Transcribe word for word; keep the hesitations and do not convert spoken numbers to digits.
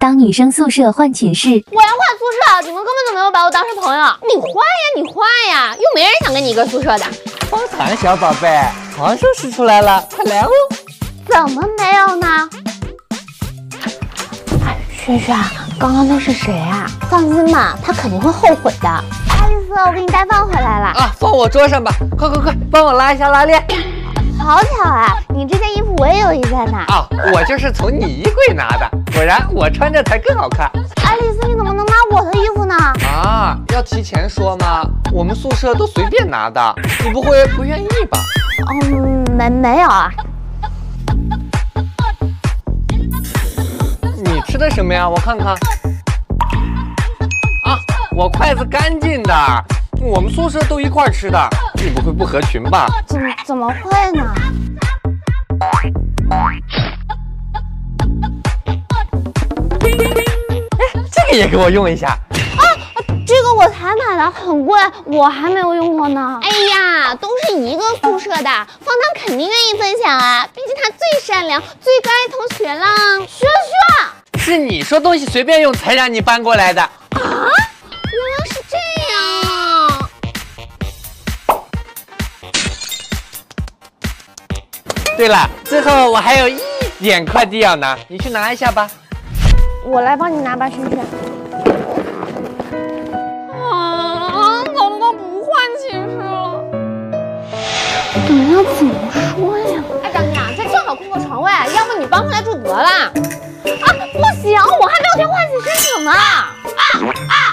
当女生宿舍换寝室。 我要换宿舍，你们根本就没有把我当成朋友。你换呀，你换呀，又没人想跟你一个宿舍的。 方糖小宝贝，黄收拾出来了，快来哦！ 怎么没有呢？哎，轩轩，刚刚那是谁啊？放心吧，他肯定会后悔的。爱丽丝，我给你带饭回来了。 啊，放我桌上吧，快快快，帮我拉一下拉链。 好巧啊，你这件衣服我也有一件呢。 啊，我就是从你衣柜拿的，果然我穿着才更好看。 爱丽丝，你怎么能拿我的衣服呢？ 啊，要提前说吗？我们宿舍都随便拿的，你不会不愿意吧？ 嗯，没没有啊。 你吃的什么呀？我看看。啊，我筷子干净的，我们宿舍都一块吃的，你不会不合群吧？ 怎怎么会呢？ 这个也给我用一下。 啊，这个我才买的，很贵，我还没有用过呢。哎呀，都是一个宿舍的，方糖肯定愿意分享啊，毕竟他最善良、最可爱同学啦。轩轩， 是你说东西随便用才让你搬过来的。 啊，原来是这样啊！ 对了，最后我还有一点快递要拿，你去拿一下吧。 我来帮你拿吧，轩轩。啊，怎么不换寝室了？我要怎么说呀？哎，张娘，这正好空个床位，要不你搬回来住得了？啊，不行，我还没有填换寝室什么啊啊！